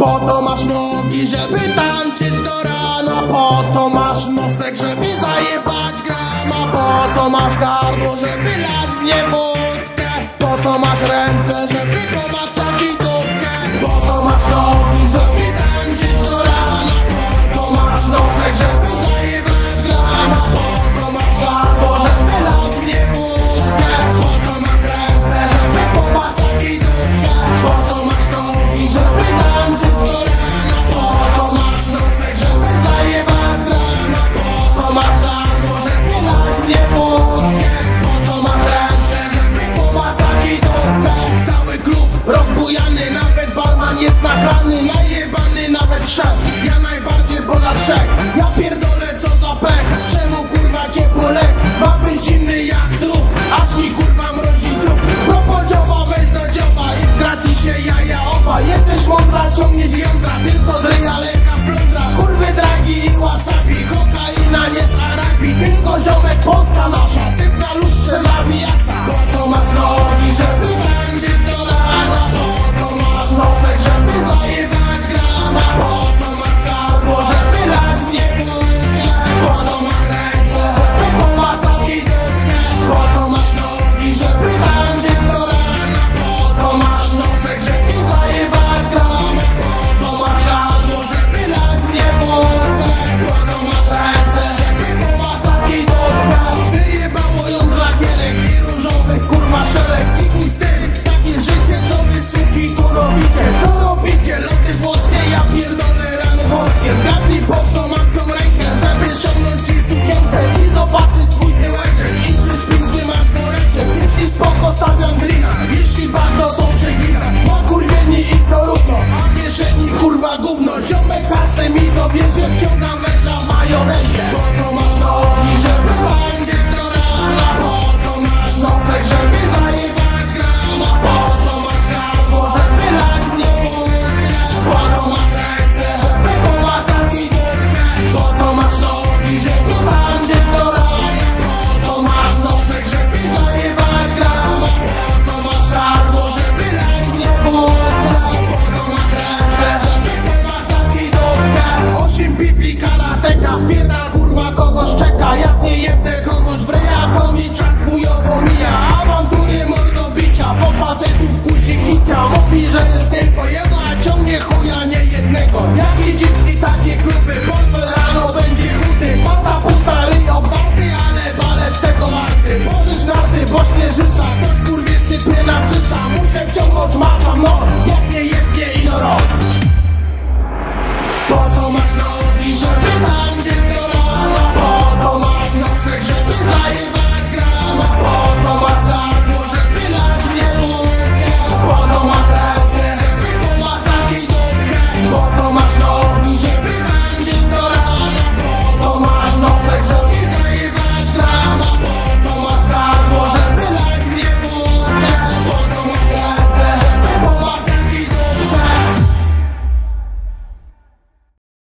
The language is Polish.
Po to masz nogi, żeby tańczyć do rana. Po to masz nosek, żeby zajebać grama. Po to masz gardło, żeby lać w nie wódkę. Po to masz ręce, żeby pomacać i dupkę. Po to masz nogi, żeby tańczyć do rana. Po to masz nosek, żeby zajebać grama. Po to masz gardło, żeby lać w nie wódkę. Po to masz ręce, żeby pomacać i dupkę. Po to masz nogi, żeby tańczyć do rana. Po to masz nosek, żeby zajebać grama. Po to masz gardło, żeby lać w nie wódkę. Po to masz ręce, żeby pomacać i dupkę. Cały klub rozbujany, nawet barman jest nachlany. Najebany nawet szef, ja najbardziej ponad trzech. Ja pierdolę co za pech, czemu kurwa ciepło lek? Ma być inny jak trup, aż mi kurwa mrozi trup. Propodzioba weź do dzioba i w gratisie jaja oba. Jesteś mądra, ciągniesz jądra, tylko dryja leka flądra. Kurwy dragi i wasabi, kokaina nie z Arabii. Tylko ziomek Polska nasza, syp na lustrze dla Biasa. Po to masz nogi, żeby tańczyć do rana. Po to masz nosek, żeby zajebać grama. Po to masz gardło, żeby lać w nie wódkę. Po to masz ręce, żeby pomacać i dupkę. Po to masz nogi, żeby tańczyć do rana. Po to masz nosek, żeby zajebać grama. Po to masz gardło, żeby lać w nie wódkę. Po to masz ręce, żeby pomacać i dupkę. Wyjebało ją z lakierek i różowych kurwa szereg. I chuj z tym, takie życie co wy suki tu robicie. Co robicie? Loty włoskie, ja pierdolę rany włoskie. Zgadnij po co mam tą rękę, żeby ściągnąć ci sukienkę i zobaczyć twój tyłeczek. I czy śpizdy masz woreczek. Jeśli spoko stawiam grina, jeśli bardzo to przegina. Ma kurwieni i to równo, a w kieszeni kurwa gówno. Ziomek kasę mi dowiezie, wciągam węża w majonezie. Po to masz nogi, żeby tańczyć do rana. Po to masz nosek, żeby zajebać grama. Po to masz gardło, żeby lać w nie wódkę. Po to masz ręce, żeby pomacać i dupkę. Po to masz nogi, żeby tańczyć do rana. Po to masz nosek, żeby zajebać grama. Po to masz gardło, żeby lać w nie wódkę. Po to masz ręce, żeby pomacać i dupkę. 8 piwli karateka, wpierdal kurwa kogoś czeka. Jak nie jebnę komuś w ryja, to mi czas chujowo mija. Awantury mordobicia, po facetów kusi kicia. Mówi, że jest tylko jego, a ciągnie chuja nie jednego. Jak i dziwki takie kluby, portfel rano będzie chudy. Pada pusta ryj obdarty, ale balet tego warty. Pożycz narty, bo śnieżyca, ktoś kurwie sypie na cyca. Muszę wciągnąć macza w nos, jak nie jebnie